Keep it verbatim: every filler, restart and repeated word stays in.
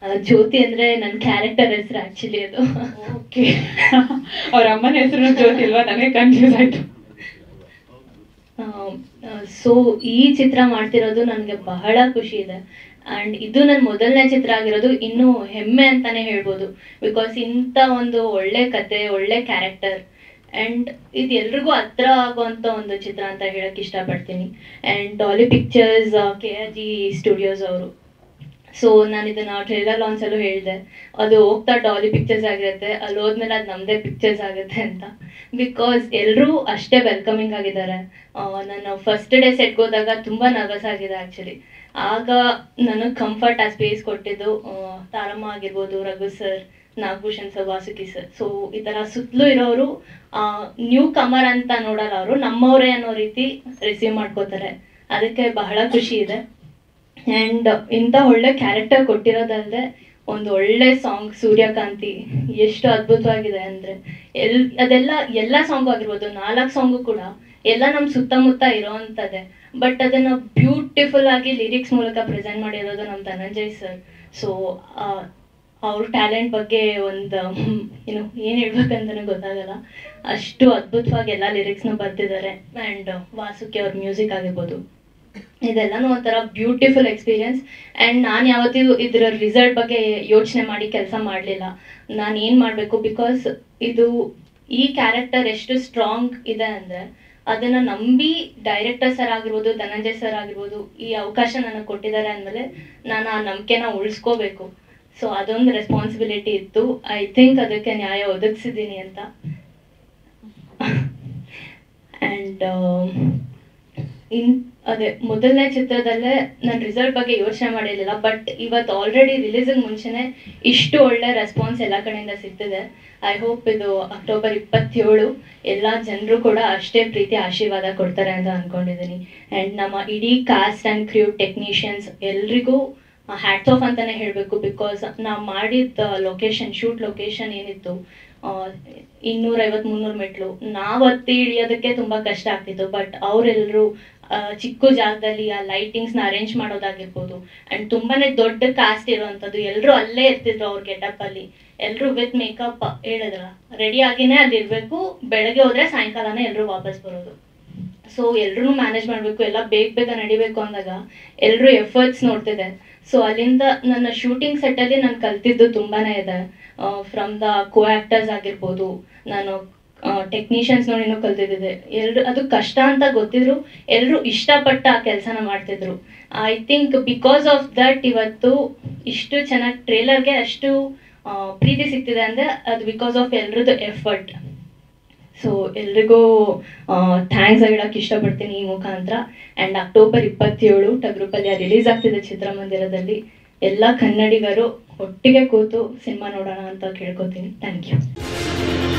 ಜ್ಯೋತಿ ಅಂದರೆ ನನ್ನ ಕ್ಯಾರೆಕ್ಟರ್ ಹೆಸರು ಆ್ಯಕ್ಚುಲಿ ಅದು. ಓಕೆ, ಅವ್ರ ಅಮ್ಮನ ಹೆಸರು ಜ್ಯೋತಿ ಇಲ್ವಾ? ನನಗೆ ಕನ್ಫ್ಯೂಸ್ ಆಯಿತು. ಸೊ ಈ ಚಿತ್ರ ಮಾಡ್ತಿರೋದು ನನಗೆ ಬಹಳ ಖುಷಿ ಇದೆ. ಆ್ಯಂಡ್ ಇದು ನನ್ನ ಮೊದಲನೇ ಚಿತ್ರ ಆಗಿರೋದು, ಇನ್ನೂ ಹೆಮ್ಮೆ ಅಂತಲೇ ಹೇಳ್ಬೋದು. ಬಿಕಾಸ್ ಇಂಥ ಒಂದು ಒಳ್ಳೆ ಕತೆ, ಒಳ್ಳೆ ಕ್ಯಾರೆಕ್ಟರ್, ಆ್ಯಂಡ್ ಇದು ಎಲ್ರಿಗೂ ಹತ್ರ ಆಗುವಂಥ ಒಂದು ಚಿತ್ರ ಅಂತ ಹೇಳಕ್ಕೆ ಇಷ್ಟಪಡ್ತೀನಿ. And Daali Pictures, K R G Studios ಅವರು. ಸೊ ನಾನು ಇದನ್ನು ಟ್ರೇಲರ್ ಲಾಂಚಲ್ಲೂ ಹೇಳಿದೆ, ಅದು ಹೋಗ್ತಾ ಡಾಲಿ ಪಿಕ್ಚರ್ಸ್ ಆಗಿರುತ್ತೆ, ಅಲ್ಲಿ ಹೋದ್ಮೇಲೆ ಅದು ನಮ್ಮದೇ ಪಿಕ್ಚರ್ಸ್ ಆಗುತ್ತೆ ಅಂತ. ಬಿಕಾಸ್ ಎಲ್ಲರೂ ಅಷ್ಟೇ ವೆಲ್ಕಮಿಂಗ್ ಆಗಿದ್ದಾರೆ. ನಾನು ಫಸ್ಟ್ ಡೇ ಸೆಟ್ಗೆ ಹೋದಾಗ ತುಂಬ ನರ್ವಸ್ ಆಗಿದೆ ಆ್ಯಕ್ಚುಲಿ. ಆಗ ನನಗೆ ಕಂಫರ್ಟ್ ಆ ಸ್ಪೇಸ್ ಕೊಟ್ಟಿದ್ದು ತಾರಮ್ಮ ಆಗಿರ್ಬೋದು, Raghu sir, Nagabhushan sir, Vasuki sir. So ಈ ಥರ ಸುತ್ತಲೂ ಇರೋರು ನ್ಯೂ ಕಮರ್ ಅಂತ ನೋಡಲ್ಲ, ಅವರು ನಮ್ಮವರೇ ಅನ್ನೋ ರೀತಿ ರಿಸೀವ್ ಮಾಡ್ಕೋತಾರೆ. ಅದಕ್ಕೆ ಬಹಳ ಖುಷಿ ಇದೆ. ಆ್ಯಂಡ್ ಇಂಥ ಒಳ್ಳೆ ಕ್ಯಾರೆಕ್ಟರ್ ಕೊಟ್ಟಿರೋದಲ್ಲದೆ ಒಂದು ಒಳ್ಳೆ ಸಾಂಗ್ ಸೂರ್ಯಕಾಂತಿ ಎಷ್ಟು ಅದ್ಭುತವಾಗಿದೆ ಅಂದರೆ, ಎಲ್ ಅದೆಲ್ಲ ಎಲ್ಲ ಸಾಂಗು ಆಗಿರ್ಬೋದು, ನಾಲ್ಕು ಸಾಂಗು ಕೂಡ ಎಲ್ಲ ನಮ್ಮ ಸುತ್ತಮುತ್ತ ಇರೋವಂಥದ್ದೇ. ಬಟ್ ಅದನ್ನು ಬ್ಯೂಟಿಫುಲ್ ಆಗಿ ಲಿರಿಕ್ಸ್ ಮೂಲಕ ಪ್ರೆಸೆಂಟ್ ಮಾಡಿರೋದು ನಮ್ಮ ಧನಂಜಯ್ ಸರ್. ಸೊ ಅವ್ರ ಟ್ಯಾಲೆಂಟ್ ಬಗ್ಗೆ ಒಂದು ಏನು ಏನು ಹೇಳ್ಬೇಕಂತಲೇ ಗೊತ್ತಾಗಲ್ಲ, ಅಷ್ಟು ಅದ್ಭುತವಾಗಿ ಎಲ್ಲ ಲಿರಿಕ್ಸ್ನ ಬರ್ತಿದ್ದಾರೆ. ಆ್ಯಂಡ್ ವಾಸುಕಿ ಅವ್ರ ಮ್ಯೂಸಿಕ್ ಆಗಿರ್ಬೋದು, ಇದೆಲ್ಲನೂ ಒಂಥರ ಬ್ಯೂಟಿಫುಲ್ ಎಕ್ಸ್ಪೀರಿಯನ್ಸ್. ಆ್ಯಂಡ್ ನಾನು ಯಾವತ್ತೂ ಇದರ ರಿಸಲ್ಟ್ ಬಗ್ಗೆ ಯೋಚನೆ ಮಾಡಿ ಕೆಲಸ ಮಾಡಲಿಲ್ಲ, ನಾನು ಏನು ಮಾಡಬೇಕು. ಬಿಕಾಸ್ ಇದು ಈ ಕ್ಯಾರೆಕ್ಟರ್ ಎಷ್ಟು ಸ್ಟ್ರಾಂಗ್ ಇದೆ ಅಂದರೆ, ಅದನ್ನು ನಂಬಿ ಡೈರೆಕ್ಟರ್ ಸರ್ ಆಗಿರ್ಬೋದು, ಧನಂಜಯ್ ಸರ್ ಆಗಿರ್ಬೋದು ಈ ಅವಕಾಶ ನನಗೆ ಕೊಟ್ಟಿದ್ದಾರೆ ಅಂದಮೇಲೆ ನಾನು ಆ ನಂಬಿಕೆನ ಉಳಿಸ್ಕೋಬೇಕು. ಸೊ ಅದೊಂದು ರೆಸ್ಪಾನ್ಸಿಬಿಲಿಟಿ ಇತ್ತು. ಐ ಥಿಂಕ್ ಅದಕ್ಕೆ ನ್ಯಾಯ ಒದಗಿಸಿದ್ದೀನಿ ಅಂತ. ಆ್ಯಂಡ್ ಇನ್ ಅದೇ ಮೊದಲನೇ ಚಿತ್ರದಲ್ಲೇ ನಾನು ರಿಸಲ್ಟ್ ಬಗ್ಗೆ ಯೋಚನೆ ಮಾಡಿರಲಿಲ್ಲ. ಬಟ್ ಇವತ್ತು ಆಲ್ರೆಡಿ ರಿಲೀಸಿಗೆ ಮುಂಚೆನೇ ಇಷ್ಟು ಒಳ್ಳೆ ರೆಸ್ಪಾನ್ಸ್ ಎಲ್ಲ ಕಡೆಯಿಂದ ಸಿಗ್ತಿದೆ. ಐ ಹೋಪ್ ಇದು ಅಕ್ಟೋಬರ್ ಇಪ್ಪತ್ತೇಳು ಎಲ್ಲ ಜನರು ಕೂಡ ಅಷ್ಟೇ ಪ್ರೀತಿ ಆಶೀರ್ವಾದ ಕೊಡ್ತಾರೆ ಅಂತ ಅಂದ್ಕೊಂಡಿದ್ದೀನಿ. ಆ್ಯಂಡ್ ನಮ್ಮ ಇಡೀ ಕಾಸ್ಟ್ ಆ್ಯಂಡ್ ಕ್ರ್ಯೂ, ಟೆಕ್ನಿಷಿಯನ್ಸ್ ಎಲ್ರಿಗೂ ಹ್ಯಾಟ್ಸ್ ಆಫ್ ಅಂತಲೇ ಹೇಳಬೇಕು. ಬಿಕಾಸ್ ನಾವು ಮಾಡಿದ ಲೊಕೇಶನ್, ಶೂಟ್ ಲೊಕೇಶನ್ ಏನಿತ್ತು, ಇನ್ನೂರೈವತ್ತು ಮುನ್ನೂರು ಮೆಟ್ಲು, ನಾವು ಹತ್ತಿ ಇಳಿಯೋದಕ್ಕೆ ತುಂಬ ಕಷ್ಟ ಆಗ್ತಿತ್ತು. ಬಟ್ ಅವರೆಲ್ಲರೂ ಚಿಕ್ಕ ಜಾಗದಲ್ಲಿ ಆ ಲೈಟಿಂಗ್ಸ್ನ ಅರೇಂಜ್ ಮಾಡೋದಾಗಿರ್ಬೋದು, ಆ್ಯಂಡ್ ತುಂಬಾ ದೊಡ್ಡ ಕಾಸ್ಟ್ ಇರೋವಂಥದ್ದು, ಎಲ್ಲರೂ ಅಲ್ಲೇ ಇರ್ತಿದ್ರು ಅವ್ರ ಗೆಟಪ್ಪಲ್ಲಿ. ಎಲ್ಲರೂ ವಿತ್ ಮೇಕಪ್ ಹೇಳಿದ್ರಲ್ಲ, ರೆಡಿ ಆಗಿನೇ ಅಲ್ಲಿರಬೇಕು, ಬೆಳಗ್ಗೆ ಹೋದರೆ ಸಾಯಂಕಾಲನೇ ಎಲ್ಲರೂ ವಾಪಸ್ ಬರೋದು. ಸೊ ಎಲ್ಲರೂ ಮ್ಯಾನೇಜ್ ಮಾಡಬೇಕು, ಎಲ್ಲ ಬೇಗ ಬೇಗ ನಡಿಬೇಕು ಅಂದಾಗ ಎಲ್ಲರೂ ಎಫರ್ಟ್ಸ್ ನೋಡ್ತಿದೆ. ಸೊ ಅಲ್ಲಿಂದ ನನ್ನ ಶೂಟಿಂಗ್ ಸೆಟ್ಟಲ್ಲಿ ನಾನು ಕಲ್ತಿದ್ದು ತುಂಬಾ ಇದೆ. ಫ್ರಮ್ ದ ಕೋ ಆ್ಯಕ್ಟರ್ಸ್ ಆಗಿರ್ಬೋದು, ನಾನು ಟೆಕ್ನಿಷಿಯನ್ಸ್ ನೋಡಿನೂ ಕಲ್ತಿದ್ದೆ. ಎಲ್ಲರೂ ಅದು ಕಷ್ಟ ಅಂತ ಗೊತ್ತಿದ್ರು, ಎಲ್ಲರೂ ಇಷ್ಟಪಟ್ಟು ಆ ಕೆಲಸನ ಮಾಡ್ತಿದ್ರು. I think because of that ಇವತ್ತು ಇಷ್ಟು ಚೆನ್ನಾಗಿ ಟ್ರೇಲರ್ಗೆ ಅಷ್ಟು ಪ್ರೀತಿ ಸಿಗ್ತಿದೆ ಅಂದರೆ ಅದು ಬಿಕಾಸ್ ಆಫ್ ಎಲ್ರದ್ದು ಎಫರ್ಟ್. ಸೊ ಎಲ್ರಿಗೂ ಥ್ಯಾಂಕ್ಸ್ ಹೇಳೋಕ್ಕೆ ಇಷ್ಟಪಡ್ತೀನಿ ಈ ಮುಖಾಂತರ. ಆ್ಯಂಡ್ ಅಕ್ಟೋಬರ್ ಇಪ್ಪತ್ತೇಳು ಟಗರುಪಲ್ಯ ರಿಲೀಸ್ ಆಗ್ತಿದೆ ಚಿತ್ರಮಂದಿರದಲ್ಲಿ. ಎಲ್ಲ ಕನ್ನಡಿಗರು ಒಟ್ಟಿಗೆ ಕೂತು ಸಿನಿಮಾ ನೋಡೋಣ ಅಂತ ಕೇಳ್ಕೊತೀನಿ. Thank you.